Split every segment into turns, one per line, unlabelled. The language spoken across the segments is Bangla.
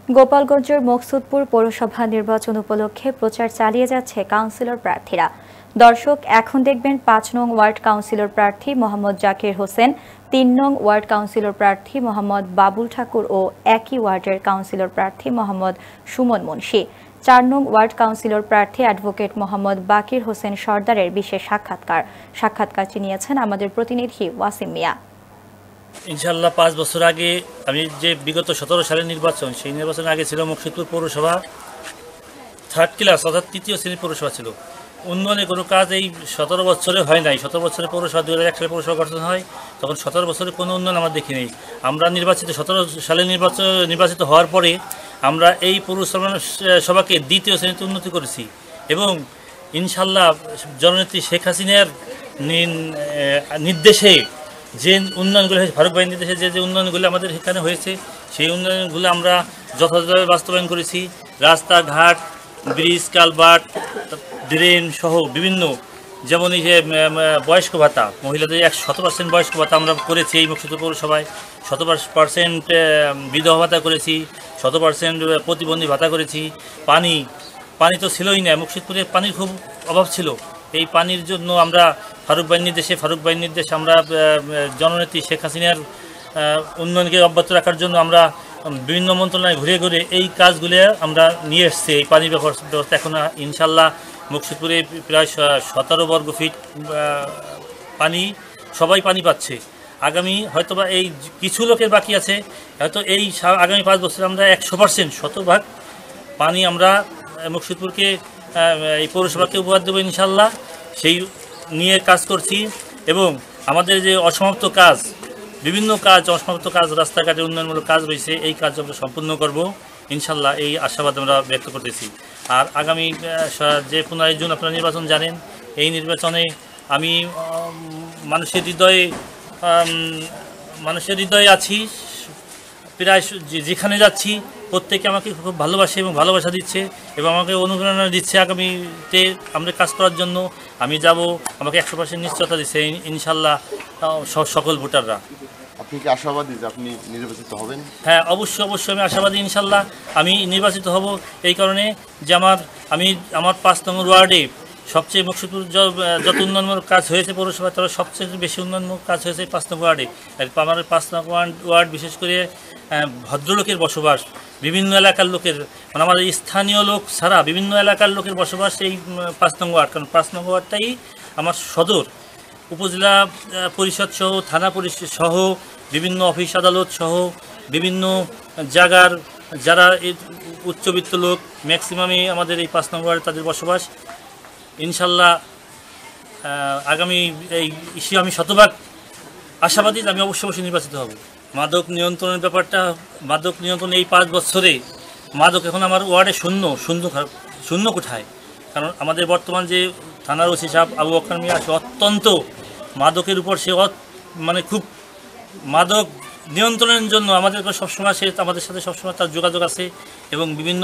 গোপালগঞ্জের মকসুদপুর পৌরসভা নির্বাচন উপলক্ষে প্রচার চালিয়ে যাচ্ছে কাউন্সিলর প্রার্থীরা। দর্শক, এখন দেখবেন ৫ নং ওয়ার্ড কাউন্সিলর প্রার্থী মোহাম্মদ জাকির হোসেন, ৩ নং ওয়ার্ড কাউন্সিলর প্রার্থী মোহাম্মদ বাবুল ঠাকুর ও একই ওয়ার্ডের কাউন্সিলর প্রার্থী মোহাম্মদ সুমন মুন্সি, ৪ নং ওয়ার্ড কাউন্সিলর প্রার্থী অ্যাডভোকেট মোহাম্মদ বাকির হোসেন সর্দারের বিশেষ সাক্ষাৎকারটি নিয়েছেন আমাদের প্রতিনিধি ওয়াসিম মিয়া।
ইনশাআল্লাহ ৫ বছর আগে আমি যে বিগত ১৭ সালের নির্বাচন, সেই নির্বাচনের আগে ছিল মকসুদপুর পৌরসভা থার্ড ক্লাস, অর্থাৎ তৃতীয় শ্রেণীর পৌরসভা ছিল। উন্নয়নের কোনো কাজ এই ১৭ বছরে হয় নাই। ১৭ বছরের পৌরসভা ২০০১ সালে পৌরসভা গঠন হয়, তখন ১৭ বছরে কোনো উন্নয়ন আমরা দেখি নেই। আমরা ১৭ সালে নির্বাচিত হওয়ার পরে আমরা এই পৌরসভাকে দ্বিতীয় শ্রেণীতে উন্নতি করেছি এবং ইনশাআল্লাহ জননেত্রী শেখ হাসিনার নির্দেশে যে উন্নয়নগুলো হয়েছে, ফারুক ভাইয়ের নির্দেশে যে উন্নয়নগুলো আমাদের এখানে হয়েছে, সেই উন্নয়নগুলো আমরা যথাযথভাবে বাস্তবায়ন করেছি। রাস্তাঘাট, ব্রিজ, কালভার্ট, ড্রেন সহ বিভিন্ন, যেমন এই যে বয়স্ক ভাতা, মহিলাদের ১০০% বয়স্ক ভাতা আমরা করেছি এই মকসুদপুর পৌরসভায়, ১০০% বিধবা ভাতা করেছি, ১০০% প্রতিবন্ধী ভাতা করেছি। পানি তো ছিলই না, মকসুদপুরে পানির খুব অভাব ছিল। এই পানির জন্য আমরা ফারুক ভাইয়ের নির্দেশে আমরা জননেত্রী শেখ হাসিনার উন্নয়নকে অব্যাহত রাখার জন্য আমরা বিভিন্ন মন্ত্রণালয়ে ঘুরে এই কাজগুলো আমরা নিয়ে এসেছি। এই পানির ব্যবস্থা এখন ইনশাল্লাহ মকসুদপুরে প্রায় ১৭ বর্গ ফিট পানি, সবাই পানি পাচ্ছে। আগামী হয়তোবা এই কিছু লোকের বাকি আছে, হয়তো এই আগামী ৫ বছরে আমরা ১০০% শতভাগ পানি আমরা মকসুদপুরকে, এই পৌরসভাকে উপহার দেবো ইনশাল্লাহ। সেই নিয়ে কাজ করছি এবং আমাদের যে বিভিন্ন অসমাপ্ত কাজ, রাস্তাঘাটের উন্নয়নমূলক কাজ রয়েছে, এই কাজ আমরা সম্পূর্ণ করব ইনশাল্লাহ, এই আশাবাদ আমরা ব্যক্ত করতেছি। আর আগামী যে ১৫ জুন আপনারা নির্বাচন জানেন, এই নির্বাচনে আমি মানুষের হৃদয়ে আছি। প্রায় যেখানে যাচ্ছি প্রত্যেকে আমাকে খুব ভালোবাসে এবং ভালোবাসা দিচ্ছে এবং আমাকে অনুপ্রেরণা দিচ্ছে আগামীতে আমরা কাজ করার জন্য। আমি যাব, আমাকে ১০০% নিশ্চয়তা দিচ্ছে ইনশাল্লাহ সকল ভোটাররা।
আপনি কি আশাবাদী যে আপনি নির্বাচিত হবেন?
হ্যাঁ, অবশ্যই আমি আশাবাদী। ইনশাল্লাহ আমি নির্বাচিত হব এই কারণে যে আমার ৫ নং ওয়ার্ডে সবচেয়ে মকসুদপুর যত উন্নয়নমূলক কাজ হয়েছে পৌরসভায়, তারা সবচেয়ে বেশি উন্নয়নমূলক কাজ হয়েছে ৫ নং ওয়ার্ডে। আমার ৫ নং ওয়ার্ড বিশেষ করে ভদ্রলোকের বসবাস, বিভিন্ন এলাকার লোকের, মানে আমাদের স্থানীয় লোক ছাড়া বিভিন্ন এলাকার লোকের বসবাস এই ৫ নং ওয়ার্ড। কারণ ৫ নং ওয়ার্ডটাই আমার সদর, উপজেলা পরিষদ সহ, থানা পরিষদ সহ, বিভিন্ন অফিস আদালত সহ বিভিন্ন জায়গার যারা উচ্চবিত্ত লোক ম্যাক্সিমামই আমাদের এই ৫ নং ওয়ার্ডে তাদের বসবাস। ইনশাল্লাহ আগামী এই ইস্যু আমি শতভাগ আশাবাদী, আমি অবশ্যই নির্বাচিত হব। মাদক নিয়ন্ত্রণের ব্যাপারটা, মাদক নিয়ন্ত্রণ এই ৫ বছরে মাদক এখন আমার ওয়ার্ডে শূন্য কোঠায়। কারণ আমাদের বর্তমান যে থানার ওসি সাহেব আবু বকর মিয়া, সে অত্যন্ত মাদকের উপর, সে মানে খুব মাদক নিয়ন্ত্রণের জন্য আমাদের সবসময় আমাদের সাথে সবসময় তার যোগাযোগ আছে এবং বিভিন্ন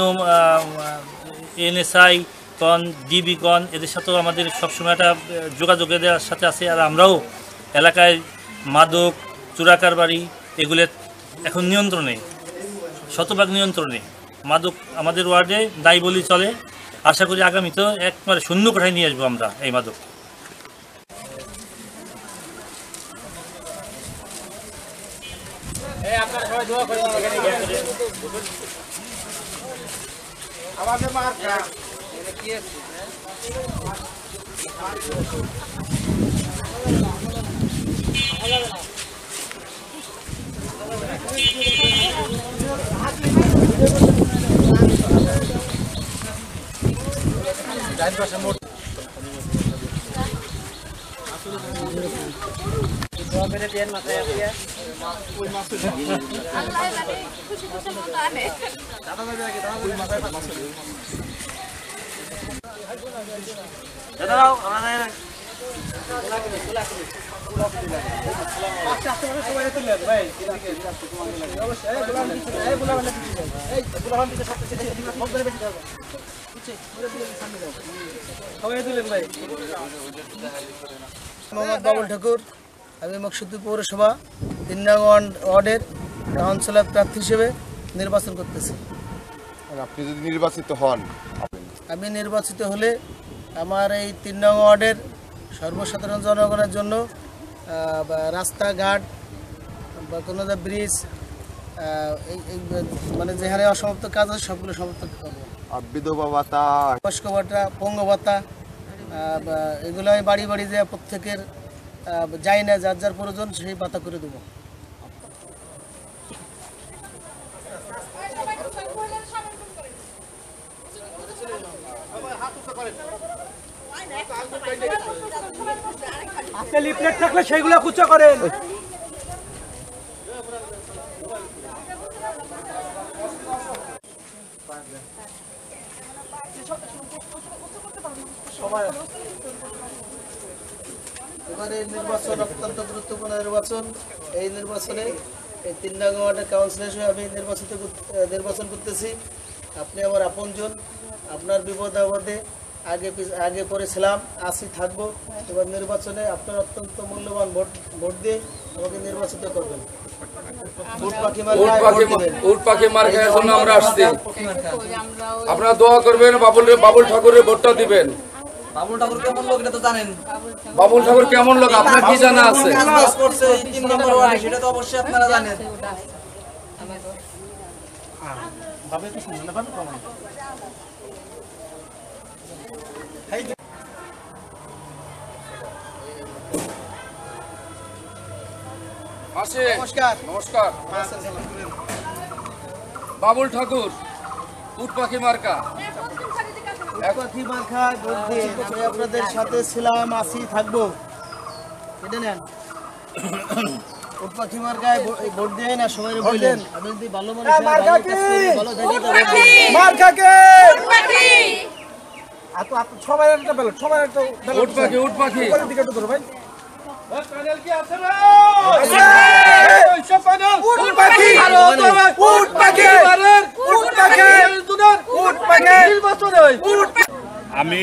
NSI কন, DB কন, এদের সাথেও আমাদের সবসময় একটা যোগাযোগ এদের সাথে আছে। আর আমরাও এলাকায় মাদক, চোরাকারবারি এগুলো এখন শতভাগ নিয়ন্ত্রণে। মাদক আমাদের ওয়ার্ডে নাই বলি চলে। আশা করি আগামীতে একবারে শূন্য কোঠায় নিয়ে আসবো আমরা এই মাদক।
মোহাম্মদ বাবুল ঠাকুর, আমি মকসুদপুর পৌরসভা ৩ নং ওয়ার্ডের কাউন্সিলর প্রার্থী হিসেবে নির্বাচন করতেছি।
আপনি যদি নির্বাচিত হন,
আমি নির্বাচিত হলে আমার এই 3 নং ওয়ার্ডের সর্বসাধারণ জনগণের জন্য রাস্তাঘাট বা কোনো ব্রিজ মানে যেখানে অসমাপ্ত কাজ আছে সবগুলো সমাপ্ত করবো।
বিধবা ভাতা,
বয়স্ক ভাতা, পঙ্গু ভাতা, এগুলো আমি বাড়ি বাড়ি যে প্রত্যেকের যাই না যার যার প্রয়োজন সেই ভাতা করে দেবো।
আপনি লিফলেট থাকলে সেইগুলো কুচা করেন।
এবারে নির্বাচন অত্যন্ত গুরুত্বপূর্ণ নির্বাচন। এই নির্বাচনে এই 3 নং ওয়ার্ডের কাউন্সিলর হিসেবে আমি নির্বাচন করতেছি। আপনি আমার আপনজন, আপনার বিপদ আপদে আগে পড়েছিলাম, আছি, থাকবো। এবার নির্বাচনে আপনার অত্যন্ত মূল্যবান ভোট দিয়ে আমাকে নির্বাচিত করবেন। উট
পাখি মার্কার জন্য আমরা আসছি। আপনারা দোয়া করবেন, বাবুল ঠাকুরের ভোটটা দিবেন।
বাবুল ঠাকুর কেমন লোক এটা তো জানেন।
বাবুল ঠাকুর কেমন লোক আপনার কি জানা আছে?
কাজ করছে এই 3 নম্বর ওয়ার্ডে, সেটা তো অবশ্যই আপনারা জানেন।
নমস্কার। বাবুল ঠাকুর, উট পাখি মার্কা।
পাখি মার্কায় ভোট দিয়ে আমি আপনাদের সাথে ছিলাম, আছি, থাকবো। এটা নেন। উট পাখি মার্কায় ভোট দিয়ে না সবাই বললেন। আমি যদি ভালো মানুষ হই, ভালো কাজ করি, ভালো দেখি তো
মার্কাকে আতো সবাই একটা ব্যালট, সবাই একটা ব্যালট।
উট পাখি
উপরের দিকে একটু ধরো ভাই।
প্যানেল কি আছে রে?
আছে সব প্যানেল। উট পাখি, উট পাখি, উট পাখি, উট পাখি নির্বাচনে উট।
আমি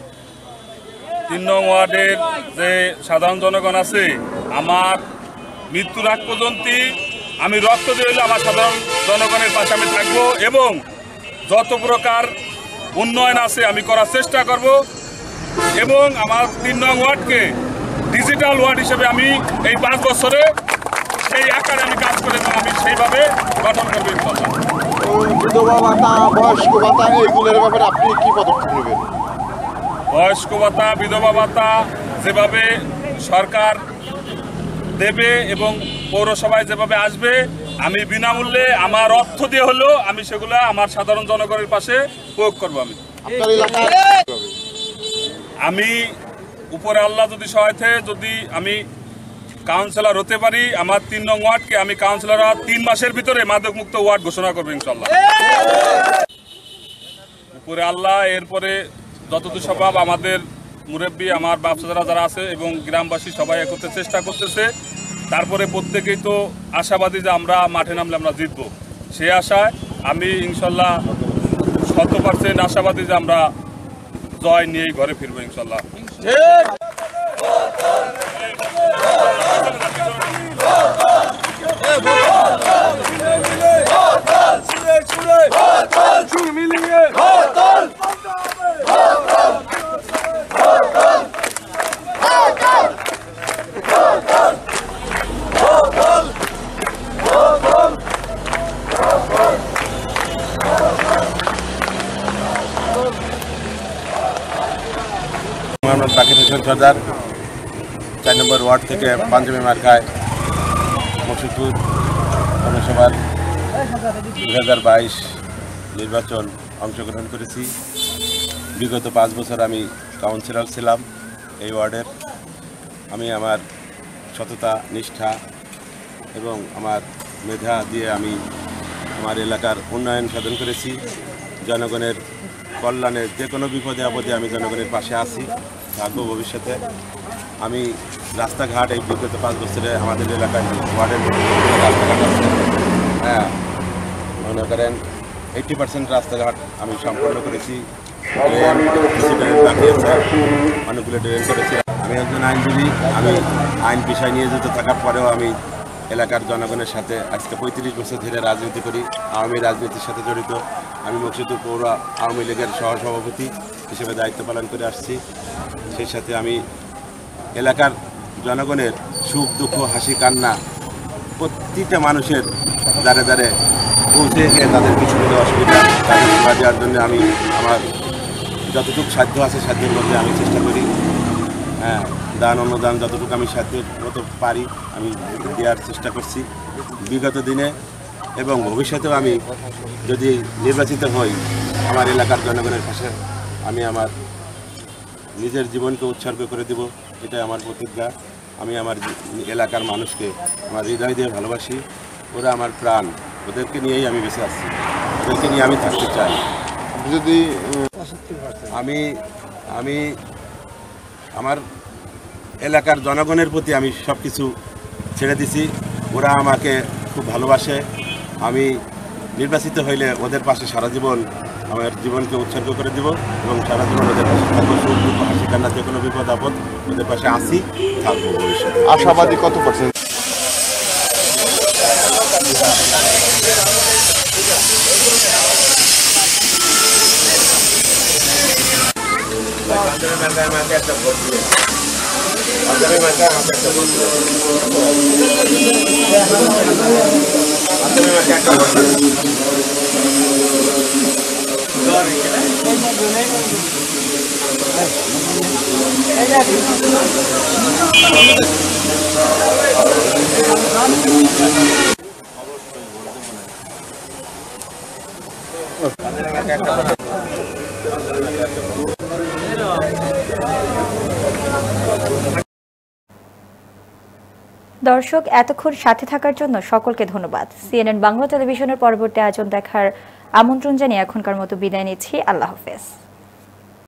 3 নং ওয়ার্ডের যে সাধারণ জনগণ আছে, আমার মৃত্যুর আগ পর্যন্ত আমি রক্ত দিয়ে হলে আমার সাধারণ জনগণের পাশে আমি থাকবো এবং যত প্রকার উন্নয়ন আছে আমি করার চেষ্টা করব এবং আমার 3 নং ওয়ার্ডকে ডিজিটাল ওয়ার্ড হিসেবে আমি এই 5 বছরে সেই আকারে আমি কাজ করে আমি সেইভাবে গঠন করবো ইনশাআল্লাহ।
বিধবা ভাতা, বয়স্ক ভাতা, এইগুলোর ব্যাপারে আপনি কি পদক্ষেপ নেবেন?
বয়স্ক ভাতা, বিধবা ভাতা যেভাবে সরকার দেবে এবং পৌরসভায় যেভাবে আসবে, আমি বিনামূল্যে আমার অর্থ দিয়ে হলেও আমি সেগুলো আমার সাধারণ জনগণের পাশে প্রয়োগ করবো।
আপনার এলাকায়
আমি উপরে আল্লাহ যদি সহায়তা, যদি আমি কাউন্সিলর হতে পারি, আমার 3 নং ওয়ার্ডকে আমি কাউন্সিলর 3 মাসের ভিতরে মাদকমুক্ত ওয়ার্ড ঘোষণা করবো ইনশাল্লাহ। উপরে আল্লাহ, এরপরে যতদূর সম্ভব আমাদের মুরব্বী, আমার ব্যবসাদারা যারা আছে এবং গ্রামবাসী সবাই একত্রে চেষ্টা করতেছে। তারপরে প্রত্যেকেই তো আশাবাদী যে আমরা মাঠে নামলে আমরা জিতবো। সেই আশায় আমি ইনশাল্লাহ 100% আশাবাদী যে আমরা জয় নিয়েই ঘরে ফিরবো ইনশাল্লাহ।
মোহাম্মদ বাকির হোসেন সর্দার, 4 নম্বর ওয়ার্ড থেকে পাঞ্জাবি মার্কায় মকসুদপুর পৌরসভার 2022 নির্বাচন অংশগ্রহণ করেছি। বিগত 5 বছর আমি কাউন্সিলর ছিলাম এই ওয়ার্ডের। আমি আমার সততা, নিষ্ঠা এবং আমার মেধা দিয়ে আমি আমার এলাকার উন্নয়ন সাধন করেছি। জনগণের কল্যাণে যে কোনো বিপদে আপদে আমি জনগণের পাশে আছি, থাকবো ভবিষ্যতে। আমি রাস্তাঘাট এই বিগত 5 বছরে আমাদের এলাকায় ওয়ার্ডের রাস্তাঘাট আছে, হ্যাঁ, মনে করেন 80% রাস্তাঘাট আমি সম্পন্ন করেছি। অনেকগুলো ড্রেন করেছি। আমি একজন আইনজীবী, আমি আইন পেশায় নিয়োজিত থাকার পরেও আমি এলাকার জনগণের সাথে আজকে 35 বছর ধরে রাজনীতি করি, আওয়ামী রাজনীতির সাথে জড়িত। আমি মকসুদপুর পৌর আওয়ামী লীগের সহসভাপতি হিসেবে দায়িত্ব পালন করে আসছি। সেই সাথে আমি এলাকার জনগণের সুখ দুঃখ হাসি কান্না প্রতিটা মানুষের দ্বারে দ্বারে পৌঁছে গিয়ে তাদের কিছু অসুবিধা তাদের সেবা দেওয়ার জন্য আমি আমার যতটুকু সাধ্য আছে সাধ্যের মধ্যে আমি চেষ্টা করি। হ্যাঁ, দান অনুদান যতটুকু আমি সাধ্যের মতো পারি আমি দেওয়ার চেষ্টা করছি বিগত দিনে, এবং ভবিষ্যতেও আমি যদি নির্বাচিত হই আমার এলাকার জনগণের পাশে আমি আমার নিজের জীবনকে উৎসর্গ করে দেব, এটাই আমার প্রতিজ্ঞা। আমি আমার এলাকার মানুষকে আমার হৃদয় দিয়ে ভালোবাসি, ওরা আমার প্রাণ, ওদেরকে নিয়েই আমি বেঁচে আসছি, ওদেরকে নিয়ে আমি থাকতে চাই।
যদি
আমি আমার এলাকার জনগণের প্রতি আমি সব কিছু ছেড়ে দিছি, ওরা আমাকে খুব ভালোবাসে। আমি নির্বাচিত হইলে ওদের পাশে সারা জীবন আমার জীবনকে উৎসর্গ করে দিব এবং সারা জীবন ওদের পাশে থাকবো। সুখ দুঃখ হাসি কান্না যে কোনো বিপদ আপদ ওদের পাশে আসি থাকবো ভবিষ্যতে।
আশাবাদী কত পার্সেন্ট?
দর্শক, এতক্ষণ সাথে থাকার জন্য সকলকে ধন্যবাদ। CNN বাংলা টেলিভিশনের পরবর্তী আয়োজন দেখার আমন্ত্রণ জানিয়ে এখনকার মতো বিদায় নিচ্ছি। আল্লাহ হাফেজ।